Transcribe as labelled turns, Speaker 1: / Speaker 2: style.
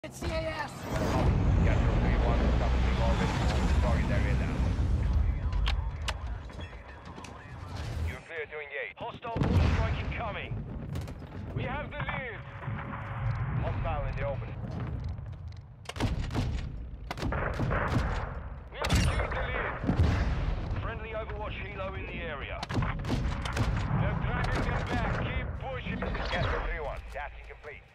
Speaker 1: It's CAS!
Speaker 2: Got your 3-1 something already on the target area now. You're clear to engage.
Speaker 3: Hostile mortar strike incoming. We have the lead.
Speaker 2: Hostile in the open.
Speaker 3: We have secured the lead. Friendly Overwatch helo in the area. They're dragging them back. Keep pushing.
Speaker 2: Got your 3-1. Tasking complete.